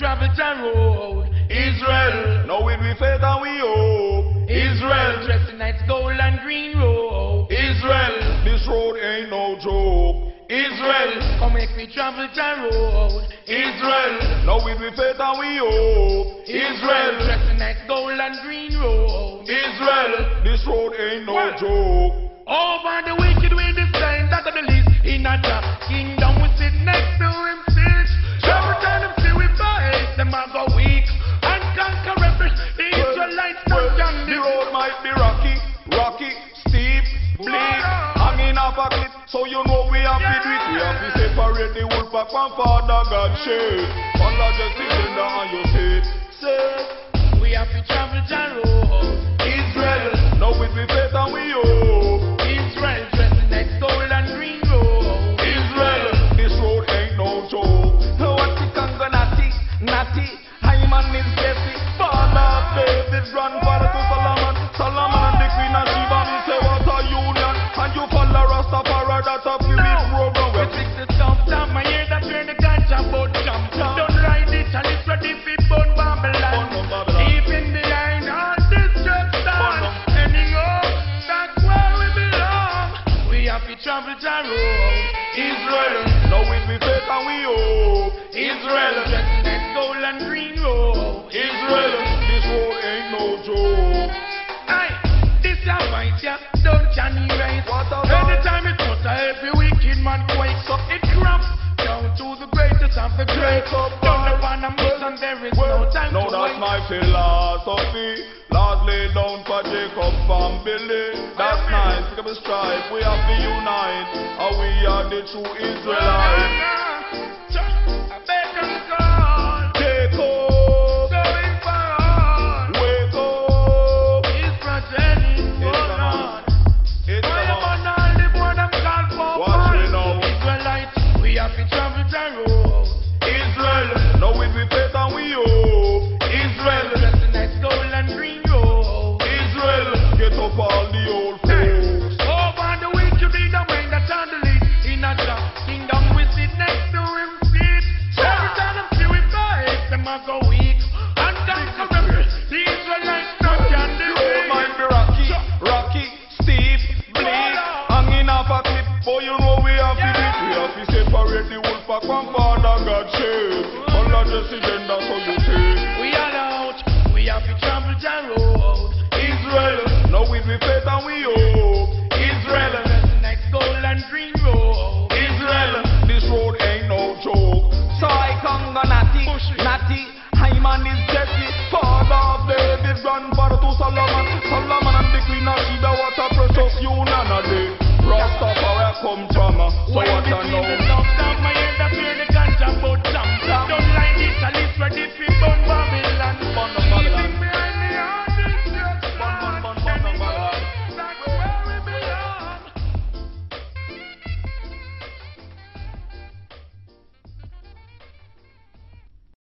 travel the road. Israel, now with we faith and we hope. Israel, dressed in nights gold and green robe. Israel, this road ain't no joke. Israel, come make me travel the road. Israel, now with we faith and we hope. Israel, dressed in nights gold and green robe. Israel, this road ain't no joke. Over the wicked with the sign that the least in a kingdom we sit next to him sit. Every time them see we fight, them a go weak and conquer rebels. The Israelites don't can the road might be rocky, steep, bleak, hanging off a cliff. So you know we have to do it. We have to separate the wolf pack from Father God shade. Allah just Jendah and you say, we have to travel the road. Israel, now with we faith and we hope. Israel, dressed in next gold and green robe. Israel, this road ain't no joke. What's the conga natty? Hyman is Jesse. Father of David, grandfather to Solomon. Solomon and the Queen of Sheba, we say what a union. And you follow Rastafari, that's a fluid program. We fix the stuff down my ear, that's where the ganja boat jump. Don't ride it and it's ready for burn Babylon. Deep in the line, all destruction. Anyhow, that's where we belong. We have to travel the road. Israel, now with we faith and we hope. Israel, dressed in that gold and green robe. Israel, this road ain't no joke. Aye, this a fight, yeah, don't can erase. Anytime it puts every wicked man quakes up, it cramps down to the greatest of the great. Down upon a mission, there is no time no, to that's wait. my philosophy. Last lay down for Jacob and Billy. That's nice, pick up a stripe, we have to unite. And we are the true Israelites. I beg and call, Jacob, going for all. wake up. He's protecting, It's oh the Lord. It's Why the am I not the boy them call for Watch fun? me now. Israelites, we have to travel the road. Israel, now with we faith and we hope. Israel, Dressed in that gold and green robe. Israel, get up all the old folks. Over the wicked be the way that on the lead. In a kingdom we sit next to him sit. Every time them see we fight, them a go weak and conquer rebels. The Israelites don't can The road might defeat. be rocky, steep, bleak, hanging off a cliff. But you know we have to do it. We have to separate the wolf pack from Father God shade. Allah just Jendah, so you say. We all out, we have to travel the road. Israel, now with we faith and we hope. Israel, Dressed in that gold and green robe. Israel, this road ain't no joke. So I conga natty. Hyman is Jesse. Father of David, grandfather to Solomon. Solomon and the Queen of Sheba, what a precious union a day. Rastafari come from, so what a know.